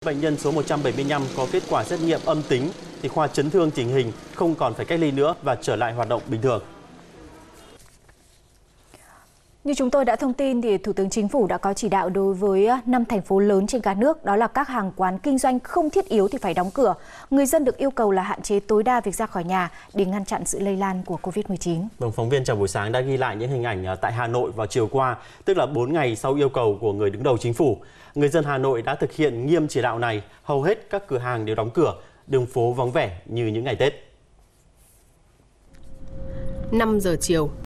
Bệnh nhân số 175 có kết quả xét nghiệm âm tính thì khoa chấn thương chỉnh hình không còn phải cách ly nữa và trở lại hoạt động bình thường. Như chúng tôi đã thông tin thì Thủ tướng Chính phủ đã có chỉ đạo đối với 5 thành phố lớn trên cả nước, đó là các hàng quán kinh doanh không thiết yếu thì phải đóng cửa. Người dân được yêu cầu là hạn chế tối đa việc ra khỏi nhà để ngăn chặn sự lây lan của Covid-19. Phóng viên Chào buổi sáng đã ghi lại những hình ảnh tại Hà Nội vào chiều qua, tức là 4 ngày sau yêu cầu của người đứng đầu chính phủ. Người dân Hà Nội đã thực hiện nghiêm chỉ đạo này, hầu hết các cửa hàng đều đóng cửa, đường phố vắng vẻ như những ngày Tết. 5 giờ chiều,